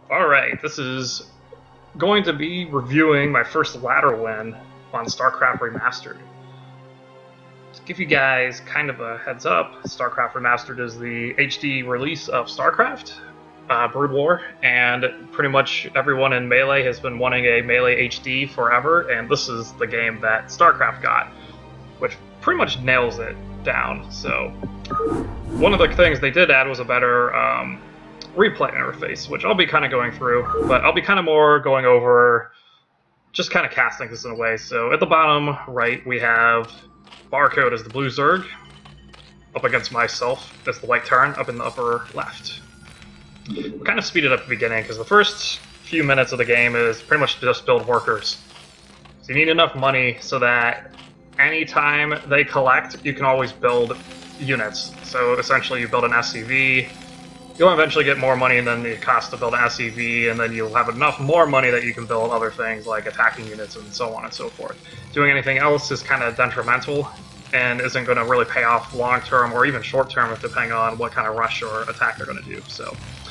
Alright, this is going to be reviewing my first ladder win on Starcraft Remastered. To give you guys kind of a heads up, Starcraft Remastered is the HD release of Starcraft, Brood War, and pretty much everyone in Melee has been wanting a Melee HD forever, and this is the game that Starcraft got, which pretty much nails it down. So, one of the things they did add was a better replay interface, which I'll be kind of going through, but I'll be kind of more going over just kind of casting this in a way. So at the bottom right, we have barcode as the blue Zerg, up against myself as the white Terran, up in the upper left. We'll kind of speed it up at the beginning, because the first few minutes of the game is pretty much just build workers. So you need enough money so that anytime they collect, you can always build units. So essentially you build an SCV, you'll eventually get more money than the cost to build an SCV, and then you'll have enough more money that you can build other things like attacking units and so on and so forth. Doing anything else is kind of detrimental and isn't going to really pay off long term or even short term, depending on what kind of rush or attack they're going to do. So,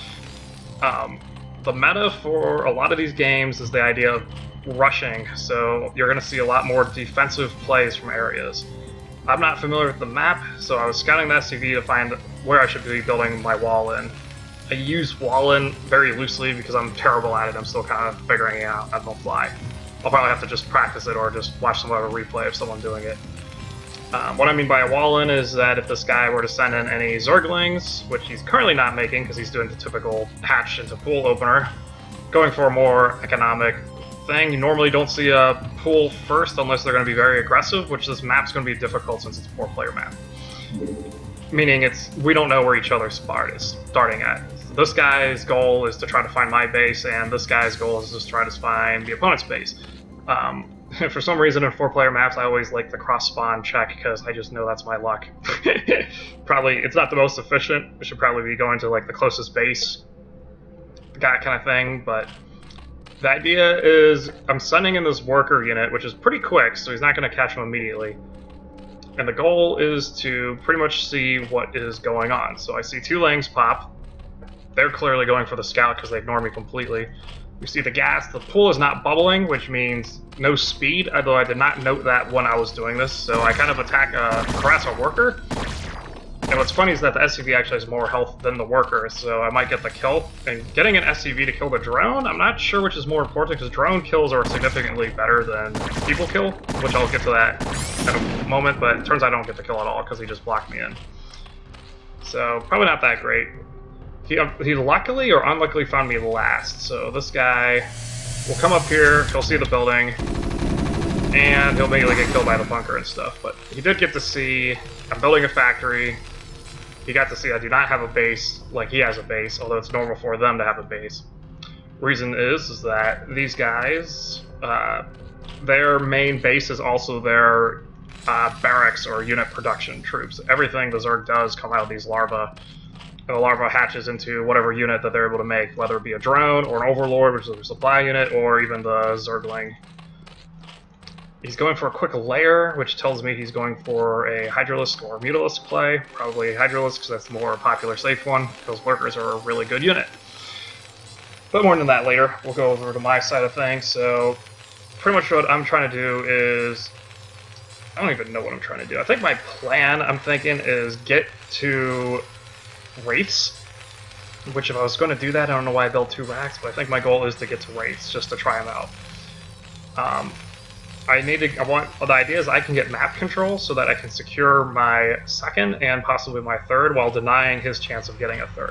the meta for a lot of these games is the idea of rushing, so you're going to see a lot more defensive plays from areas. I'm not familiar with the map, so I was scouting the SCV to find where I should be building my wall in. I use wall in very loosely because I'm terrible at it. I'm still kind of figuring it out on the fly. I'll probably have to just practice it or just watch some other replay of someone doing it. What I mean by a wall in is that if this guy were to send in any Zerglings, which he's currently not making because he's doing the typical hatch into pool opener, going for a more economic thing. You normally don't see a pool first unless they're going to be very aggressive, which this map's going to be difficult since it's a 4-player map. Meaning we don't know where each other's spot is starting at. So this guy's goal is to try to find my base, and this guy's goal is just try to find the opponent's base. For some reason in 4-player maps, I always like the cross-spawn check because I just know that's my luck. Probably, it's not the most efficient. It should probably be going to like the closest base, that kind of thing, but the idea is I'm sending in this worker unit, which is pretty quick, so he's not going to catch him immediately. And the goal is to pretty much see what is going on. So I see 2 Langs pop. They're clearly going for the scout because they ignore me completely. We see the gas. The pool is not bubbling, which means no speed, although I did not note that when I was doing this. So I kind of harass a worker. And what's funny is that the SCV actually has more health than the worker, so I might get the kill. And getting an SCV to kill the drone, I'm not sure which is more important, because drone kills are significantly better than people kill, which I'll get to that in a moment, but it turns out I don't get the kill at all, because he just blocked me in. So, probably not that great. He luckily or unluckily found me last, so this guy will come up here, he'll see the building, and he'll immediately get killed by the bunker and stuff. But he did get to see I'm building a factory. He got to see I do not have a base like he has a base, although it's normal for them to have a base. Reason is that these guys, their main base is also their barracks or unit production troops. Everything the Zerg does come out of these larvae, and the larva hatches into whatever unit that they're able to make, whether it be a drone or an overlord, which is a supply unit, or even the Zergling. He's going for a quick layer, which tells me he's going for a Hydralisk or Mutalisk play. Probably Hydralisk, because that's the more popular safe one, because Lurkers are a really good unit. But more than that later. We'll go over to my side of things. So, pretty much what I'm trying to do is... I don't even know what I'm trying to do. I think my plan, I'm thinking, is get to Wraiths. Which, if I was going to do that, I don't know why I built 2 racks, but I think my goal is to get to Wraiths, just to try them out. The idea is I can get map control so that I can secure my 2nd and possibly my 3rd while denying his chance of getting a 3rd.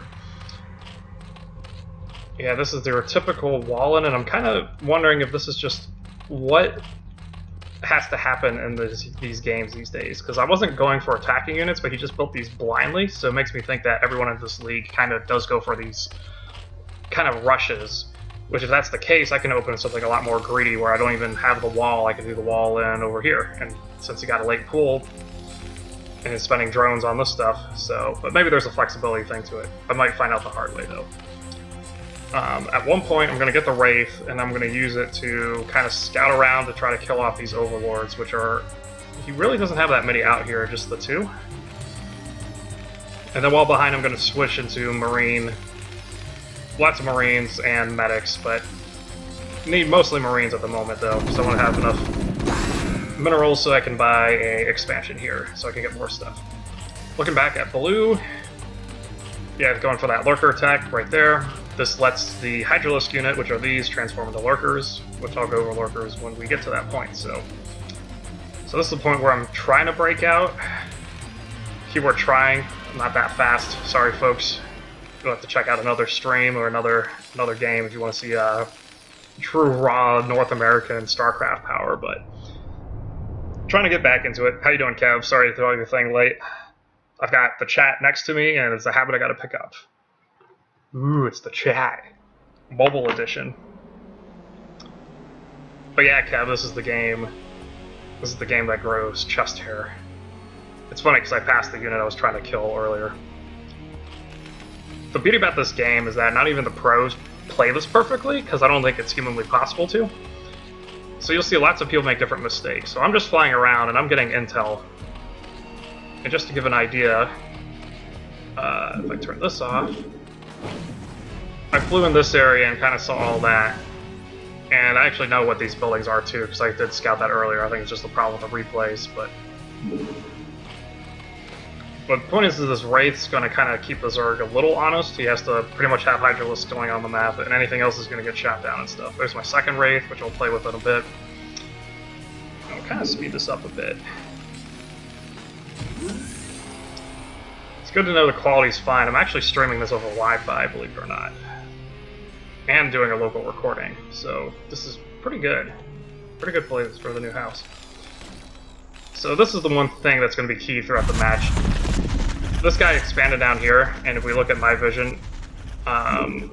Yeah, this is their typical wall-in, and I'm kind of wondering if this is just what has to happen in these games these days, because I wasn't going for attacking units, but he just built these blindly, so it makes me think that everyone in this league kind of does go for these kind of rushes. Which, if that's the case, I can open something a lot more greedy where I don't even have the wall. I can do the wall in over here. And since he got a late pool, and is spending drones on this stuff, so... But maybe there's a flexibility thing to it. I might find out the hard way, though. At one point, I'm going to get the Wraith, and I'm going to use it to kind of scout around to try to kill off these Overlords, which are... He really doesn't have that many out here, just the 2. And then while behind, I'm going to switch into Marine lots of Marines and medics, but need mostly Marines at the moment though, so I want to have enough minerals so I can buy a expansion here, so I can get more stuff. Looking back at blue, yeah, going for that lurker attack right there. This lets the Hydralisk unit, which are these, transform into lurkers, which I'll go over lurkers when we get to that point. So this is the point where I'm trying to break out. Keyword trying, not that fast. Sorry, folks. You'll have to check out another stream or another game if you want to see true raw North American StarCraft power. But trying to get back into it. How you doing, Kev? Sorry to throw your thing late. I've got the chat next to me, and it's a habit I got to pick up. Ooh, it's the chat. Mobile edition. But yeah, Kev, this is the game. This is the game that grows chest hair. It's funny because I passed the unit I was trying to kill earlier. The beauty about this game is that not even the pros play this perfectly, because I don't think it's humanly possible to. So you'll see lots of people make different mistakes. So I'm just flying around and I'm getting intel. And just to give an idea, if I turn this off, I flew in this area and kind of saw all that. And I actually know what these buildings are too, because I did scout that earlier. I think it's just the problem with the replays, but the point is that this Wraith's going to kind of keep the Zerg a little honest. He has to pretty much have Hydralisk going on the map, and anything else is going to get shot down and stuff. There's my second Wraith, which I'll play with in a bit. I'll kind of speed this up a bit. It's good to know the quality's fine. I'm actually streaming this over Wi-Fi, believe it or not. And doing a local recording, so this is pretty good. Pretty good play for the new house. So this is the one thing that's going to be key throughout the match. This guy expanded down here, and if we look at my vision, I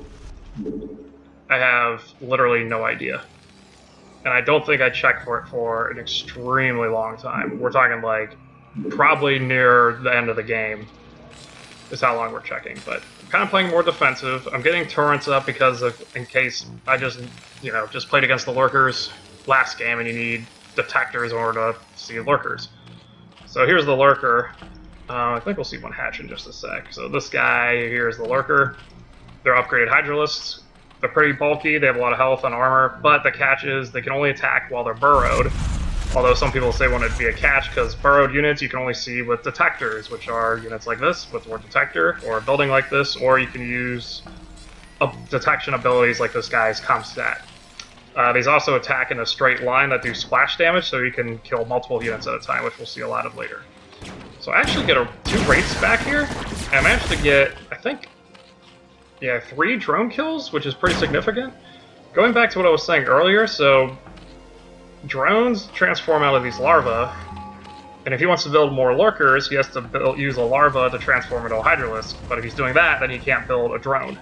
have literally no idea. And I don't think I checked for it for an extremely long time. We're talking like probably near the end of the game is how long we're checking, but I'm kind of playing more defensive. I'm getting turrets up because of, in case I just played against the lurkers last game and you need detectors in order to see lurkers. So here's the lurker. I think we'll see one hatch in just a sec. So this guy here is the lurker. They're upgraded Hydralisks. They're pretty bulky, they have a lot of health and armor, but the catch is they can only attack while they're burrowed. Although some people say want it to be a catch because burrowed units you can only see with detectors, which are units like this with more detector, or a building like this, or you can use detection abilities like this guy's Comstat. These also attack in a straight line that do splash damage, so you can kill multiple units at a time, which we'll see a lot of later. So I actually get 2 Wraiths back here, and I managed to get, I think, yeah, 3 drone kills, which is pretty significant. Going back to what I was saying earlier, so drones transform out of these larvae, and if he wants to build more lurkers, he has to use a larva to transform into a Hydralisk, but if he's doing that, then he can't build a drone.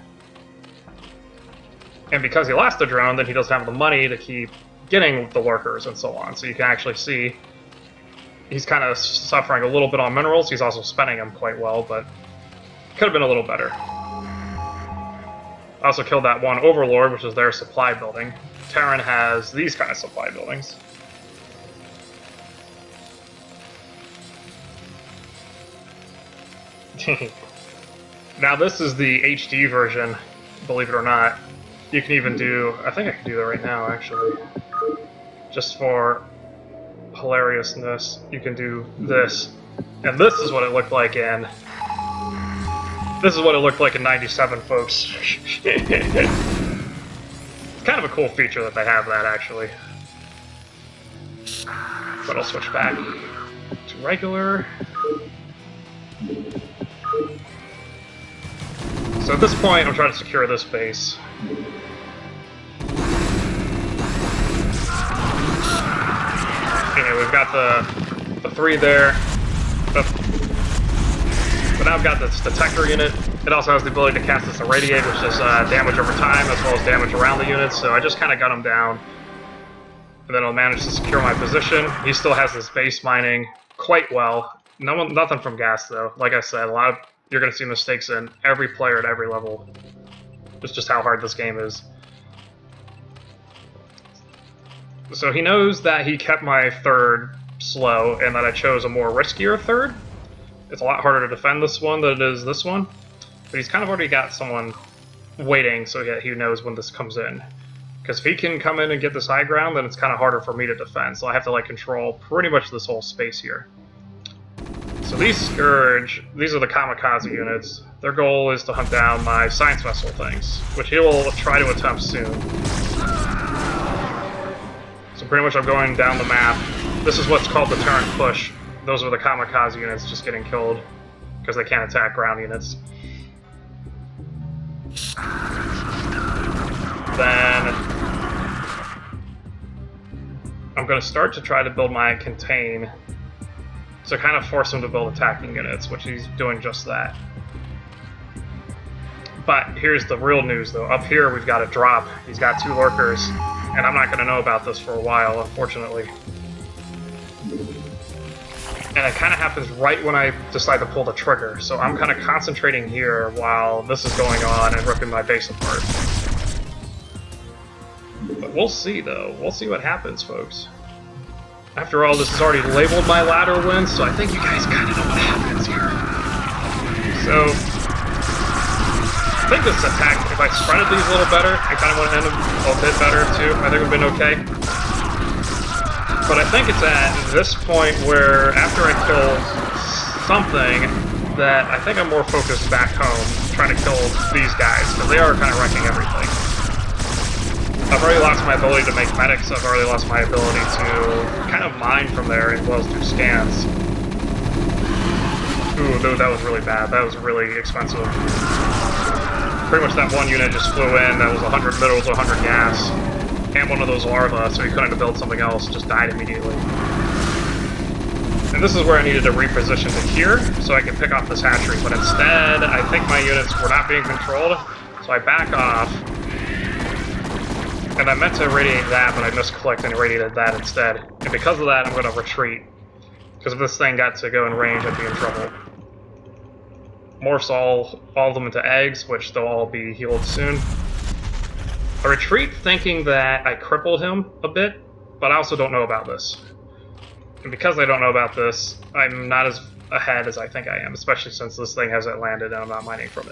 And because he lost the drone, then he doesn't have the money to keep getting the lurkers and so on. So you can actually see he's kind of suffering a little bit on minerals. He's also spending them quite well, but could have been a little better. I also killed that one Overlord, which is their supply building. Terran has these kind of supply buildings. Now this is the HD version, believe it or not. You can even do, I think I can do that right now actually. Just for hilariousness, you can do this. And this is what it looked like in... This is what it looked like in 97, folks. It's kind of a cool feature that they have that, actually. But I'll switch back to regular. So at this point, I'm trying to secure this base. Okay, we've got the 3 there. But now I've got this detector unit. It also has the ability to cast this Irradiate, which does damage over time, as well as damage around the units, so I just kind of got him down. And then I'll manage to secure my position. He still has this base mining quite well. Nothing from gas, though. Like I said, you're going to see mistakes in every player at every level. It's just how hard this game is. So he knows that he kept my 3rd slow, and that I chose a more riskier 3rd. It's a lot harder to defend this one than it is this one. But he's kind of already got someone waiting so he knows when this comes in. Because if he can come in and get this high ground, then it's kind of harder for me to defend. So I have to like control pretty much this whole space here. So these Scourge, these are the kamikaze units. Their goal is to hunt down my science vessel things, which he will try to attempt soon. So pretty much I'm going down the map. This is what's called the turret push. Those are the kamikaze units just getting killed because they can't attack ground units. Then I'm going to start to try to build my contain to kind of force him to build attacking units, which he's doing just that. But here's the real news though. Up here we've got a drop. He's got 2 lurkers, and I'm not going to know about this for a while, unfortunately. And it kind of happens right when I decide to pull the trigger, so I'm kind of concentrating here while this is going on and ripping my base apart. But we'll see though. We'll see what happens, folks. After all, this is already labeled my ladder win, so I think you guys kind of know what happens here. So, I think this attack, if I spreaded these a little better, I kind of want to end them a bit better too. I think it would have been okay. But I think it's at this point where, after I kill something, that I think I'm more focused back home, trying to kill these guys, because they are kind of wrecking everything. I've already lost my ability to make medics, I've already lost my ability to kind of mine from there as well as do scans. Ooh, that was really bad. That was really expensive. Pretty much that one unit just flew in, that was 100 minerals, 100 gas. And one of those larvae, so he couldn't have built something else, just died immediately. And this is where I needed to reposition to here, so I could pick off this hatchery, but instead, I think my units were not being controlled, so I back off. And I meant to irradiate that, but I misclicked and irradiated that instead. And because of that, I'm going to retreat. Because if this thing got to go in range, I'd be in trouble. Morphs all of them into eggs, which they'll all be healed soon. I retreat thinking that I crippled him a bit, but I also don't know about this. And because I don't know about this, I'm not as ahead as I think I am, especially since this thing hasn't landed and I'm not mining from it.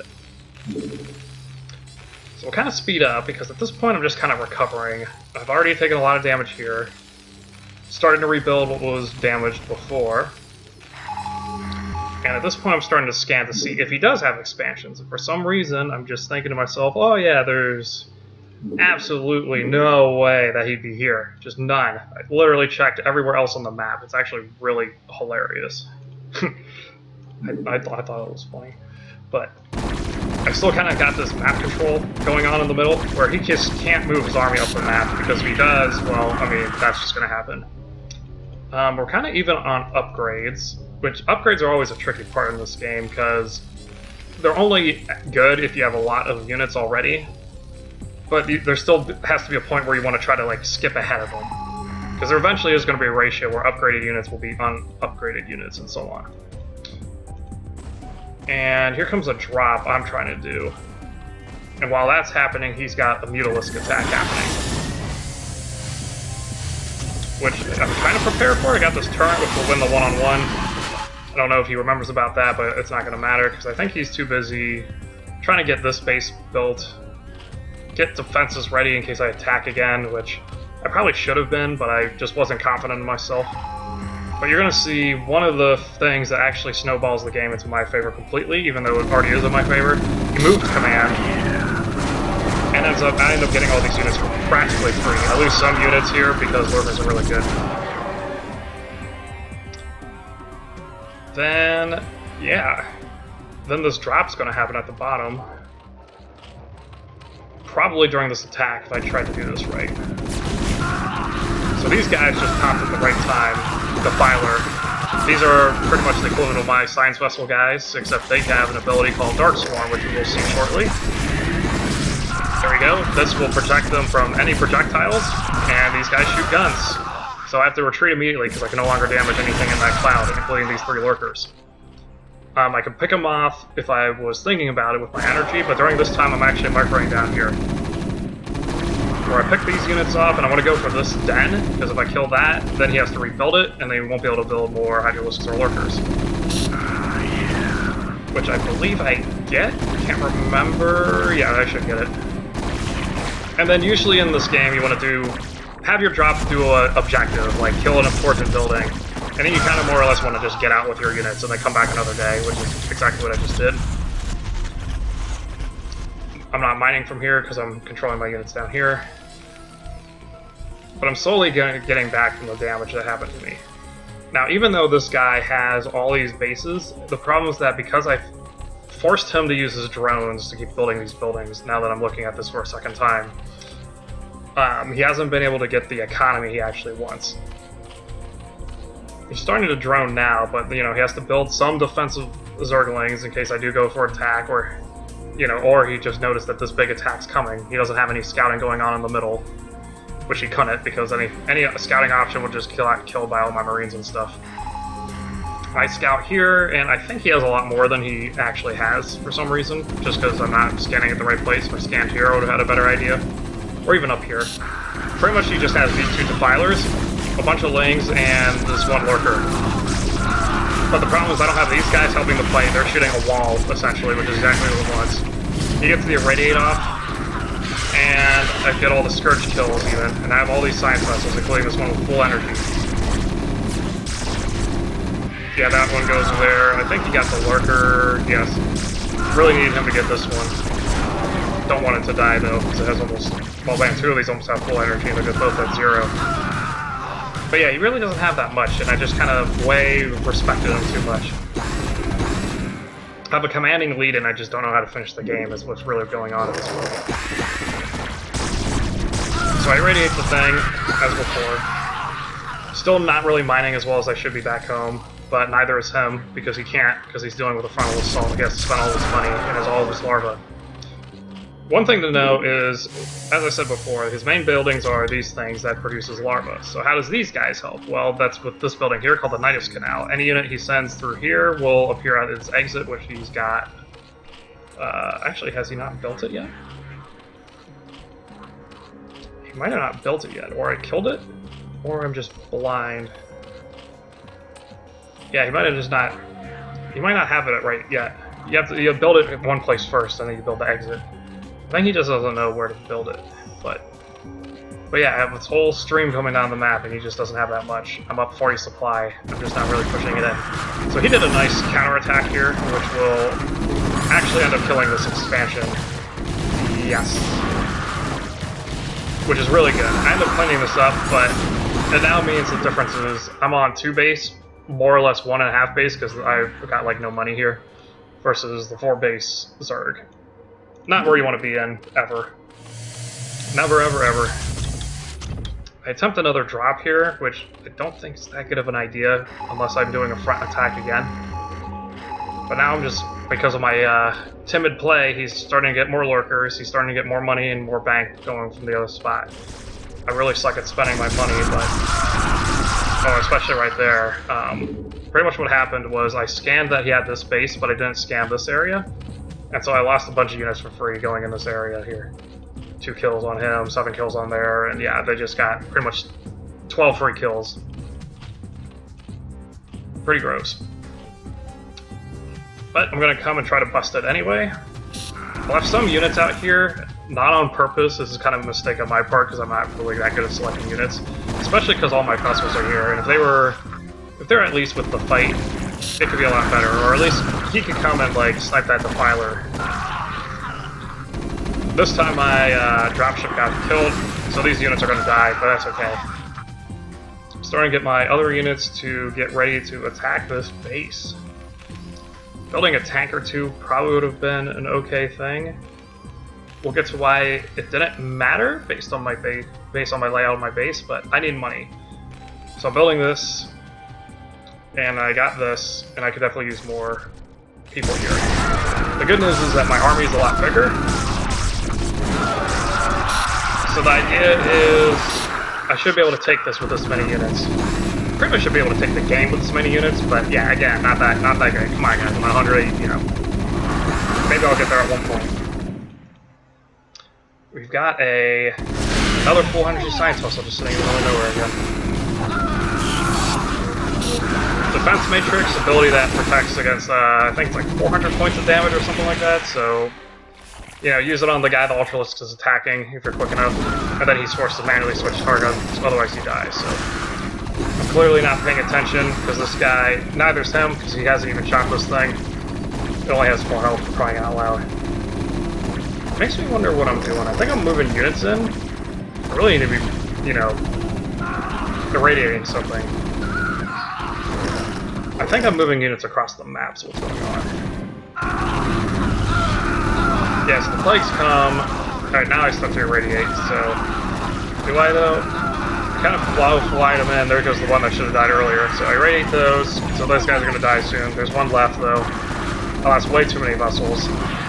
So we'll kind of speed up, because at this point I'm just kind of recovering. I've already taken a lot of damage here. Starting to rebuild what was damaged before. And at this point I'm starting to scan to see if he does have expansions. And for some reason, I'm just thinking to myself, oh yeah, there's absolutely no way that he'd be here. Just none. I literally checked everywhere else on the map. It's actually really hilarious. I thought it was funny. But I still kind of got this map control going on in the middle, where he just can't move his army up the map, because if he does, well, I mean, that's just going to happen. We're kind of even on upgrades, which upgrades are always a tricky part in this game, because they're only good if you have a lot of units already. But there still has to be a point where you want to try to like skip ahead of them. Because there eventually is going to be a ratio where upgraded units will be unupgraded units and so on. And here comes a drop I'm trying to do. And while that's happening, he's got a Mutalisk attack happening. Which I'm trying to prepare for. I got this turret which will win the one-on-one. I don't know if he remembers about that, but it's not going to matter because I think he's too busy trying to get this base built. Get defenses ready in case I attack again, which I probably should have been, but I just wasn't confident in myself. But you're going to see one of the things that actually snowballs the game into my favor completely, even though it already is in my favor. He moved command, and I end up getting all these units for practically free. I lose some units here because lurkers are really good. Then, yeah. Then this drop's going to happen at the bottom. Probably during this attack if I tried to do this right. So these guys just popped at the right time. The Filer. These are pretty much the equivalent of my Science Vessel guys, except they have an ability called Dark Swarm, which we will see shortly. There we go. This will protect them from any projectiles, and these guys shoot guns. So I have to retreat immediately because I can no longer damage anything in that cloud, including these 3 lurkers. I could pick them off if I was thinking about it with my energy, but during this time I'm actually microing down here. Where I pick these units off, and I want to go for this den, because if I kill that, then he has to rebuild it, and then he won't be able to build more Hydralisks or Lurkers. Which I believe I get? Can't remember. Yeah, I should get it. And then usually in this game you want to have your drop do an objective, like kill an important building. And then you kind of more or less want to just get out with your units and then come back another day, which is exactly what I just did. I'm not mining from here because I'm controlling my units down here. But I'm slowly getting back from the damage that happened to me. Now, even though this guy has all these bases, the problem is that because I forced him to use his drones to keep building these buildings, now that I'm looking at this for a second time, he hasn't been able to get the economy he actually wants. He's starting to drone now, but he has to build some defensive Zerglings in case I do go for attack, or or he just noticed that this big attack's coming. He doesn't have any scouting going on in the middle, which he couldn't because any scouting option would just get killed by all my Marines and stuff. I scout here, and I think he has a lot more than he actually has for some reason, just because I'm not scanning at the right place. If I scanned here, I would have had a better idea. Or even up here. Pretty much he just has these two defilers, a bunch of lings, and this one lurker. But the problem is I don't have these guys helping the fight. They're shooting a wall, essentially, which is exactly what it wants. He gets the irradiate off, and I get all the Scourge kills even, and I have all these science vessels, including this one with full energy. Yeah, that one goes there. I think he got the lurker. Yes. Really need him to get this one. Don't want it to die though, because it has almost... Well, man, two of these almost have full energy, and they're both at 0. But yeah, he really doesn't have that much, and I just kind of way respected him too much. I have a commanding lead, and I just don't know how to finish the game, is what's really going on at this point. So I irradiate the thing, as before. Still not really mining as well as I should be back home, but neither is him, because he can't, because he's dealing with a frontal assault. He has to spend all his money and has all of his larvae. One thing to know is, as I said before, his main buildings are these things that produces larvae. So how does these guys help? Well, that's with this building here called the Nidus Canal. Any unit he sends through here will appear at its exit, which he's got... actually, has he not built it yet? He might have not built it yet, or I killed it, or I'm just blind. Yeah, he might have just not... He might not have it right yet. You build it in one place first, and then you build the exit. I think he just doesn't know where to build it, but yeah, I have this whole stream coming down the map, and he just doesn't have that much. I'm up 40 supply. I'm just not really pushing it in. So he did a nice counterattack here, which will actually end up killing this expansion. Yes. Which is really good. I end up cleaning this up, but it now means the difference is I'm on 2 base, more or less 1.5 base, because I've got like no money here, versus the 4 base Zerg. Not where you want to be in, ever. Never, ever, ever. I attempt another drop here, which I don't think is that good of an idea, unless I'm doing a front attack again. But now I'm just, because of my timid play, he's starting to get more lurkers, he's starting to get more money and more bank going from the other spot. I really suck at spending my money, but... Oh, especially right there. Pretty much what happened was I scanned that he had this base, but I didn't scan this area. And so I lost a bunch of units for free going in this area here. 2 kills on him, 7 kills on there, and yeah, they just got pretty much 12 free kills. Pretty gross. But I'm gonna come and try to bust it anyway. I left some units out here, not on purpose. This is kind of a mistake on my part because I'm not really that good at selecting units. Especially because all my vessels are here, and if they're at least with the fight, it could be a lot better, or at least he could come and like snipe that defiler. This time my dropship got killed, so these units are going to die, but that's okay. I'm starting to get my other units to get ready to attack this base. Building a tank or 2 probably would have been an okay thing. We'll get to why it didn't matter based on my layout of my base, but I need money. So I'm building this. And I got this, and I could definitely use more people here. The good news is that my army is a lot bigger. So the idea is I should be able to take this with this many units. Pretty much should be able to take the game with this many units, but yeah, again, not that great. Come on, guys, I'm 180, Maybe I'll get there at one point. We've got another full energy science vessel just sitting in the middle of nowhere again. defense matrix ability that protects against, I think it's like 400 points of damage or something like that, so, you know, use it on the guy the Ultralisk is attacking if you're quick enough, and then he's forced to manually switch targets, otherwise he dies, so. I'm clearly not paying attention, because this guy, neither's him, because he hasn't even shot this thing. It only has 4 health for crying out loud. Makes me wonder what I'm doing. I think I'm moving units in. I really need to be, you know, irradiating something. I think I'm moving units across the map, so what's going on? Yes, the plagues come. Alright, now I start to irradiate, so... Do I, though? I kind of fly them in. There goes the one that should have died earlier. So I irradiate those, so those guys are going to die soon. There's one left, though. Oh, that's way too many vessels.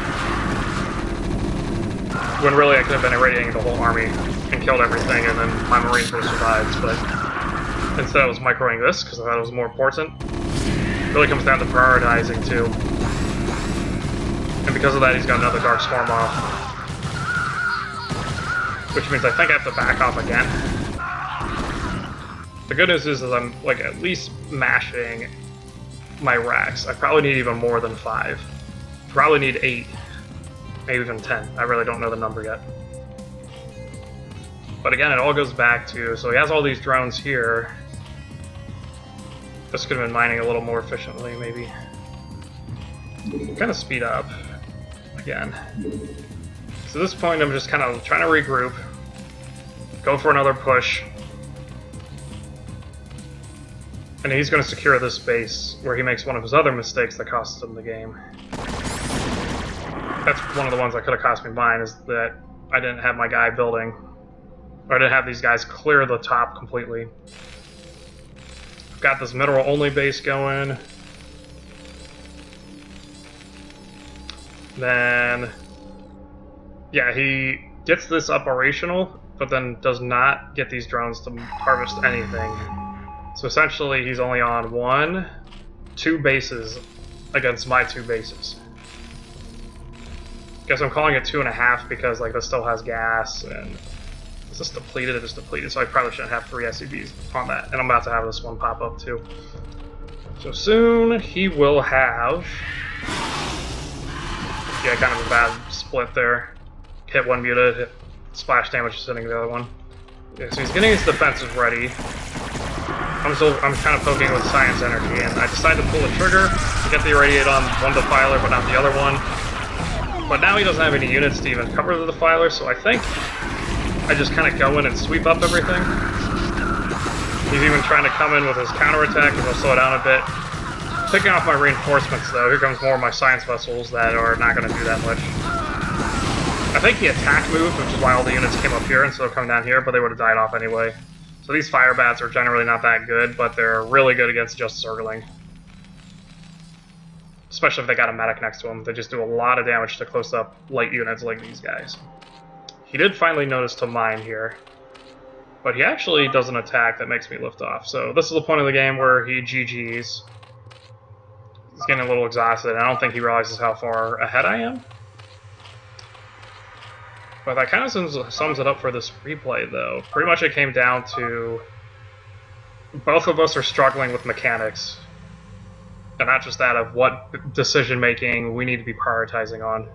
When really I could have been irradiating the whole army and killed everything, and then my Marines would have survived, but... Instead I was microing this, because I thought it was more important. It really comes down to prioritizing, too. And because of that, he's got another Dark Swarm off. Which means I think I have to back off again. The good news is that I'm, like, at least mashing my racks. I probably need even more than 5. Probably need 8. Maybe even 10. I really don't know the number yet. But again, it all goes back to... So he has all these drones here. This could have been mining a little more efficiently, maybe. Kind of speed up. Again. So at this point, I'm just kind of trying to regroup. Go for another push. And he's going to secure this base, where he makes one of his other mistakes that costs him the game. That's one of the ones that could have cost me mine, is that I didn't have my guy building. Or I didn't have these guys clear the top completely. I've got this mineral-only base going. Then... Yeah, he gets this operational, but then does not get these drones to harvest anything. So essentially, he's only on 2 bases against my 2 bases. Guess I'm calling it 2.5 because like this still has gas, and is this depleted? It is depleted, so I probably shouldn't have 3 SCVs on that. And I'm about to have this one pop up too. So soon he will have, yeah, kind of a bad split there. Hit one muta, hit splash damage sitting the other one. Yeah, so he's getting his defenses ready. I'm kind of poking with science energy, and I decided to pull the trigger to get the irradiate on one defiler, but not the other one. But now he doesn't have any units to even cover the defiler, so I think I just kind of go in and sweep up everything. He's even trying to come in with his counterattack, and he'll slow it down a bit. Picking off my reinforcements, though. Here comes more of my science vessels that are not going to do that much. I think he attack moved, which is why all the units came up here instead of coming down here, but they would have died off anyway. So these fire bats are generally not that good, but they're really good against just circling. Especially if they got a medic next to them. They just do a lot of damage to close-up light units like these guys. He did finally notice to mine here, but he actually does an attack that makes me lift off. So this is the point of the game where he GG's. He's getting a little exhausted, and I don't think he realizes how far ahead I am. But that kind of sums it up for this replay, though. Pretty much it came down to both of us are struggling with mechanics. And not just that, of what decision-making we need to be prioritizing on.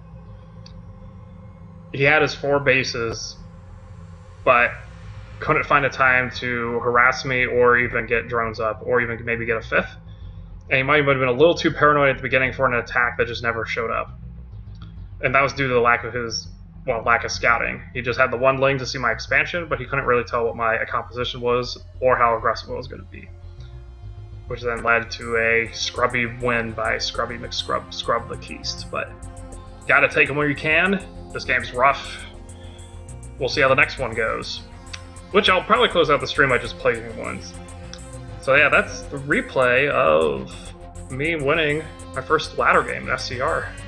He had his 4 bases, but couldn't find a time to harass me or even get drones up, or even maybe get a 5th. And he might have been a little too paranoid at the beginning for an attack that just never showed up. And that was due to the lack of his... well, lack of scouting. He just had the 1 link to see my expansion, but he couldn't really tell what my composition was or how aggressive it was going to be. Which then led to a scrubby win by Scrubby McScrub, TheKiest. But gotta take them where you can. This game's rough. We'll see how the next one goes. Which I'll probably close out the stream by just playing once. So yeah, that's the replay of me winning my first ladder game in SCR.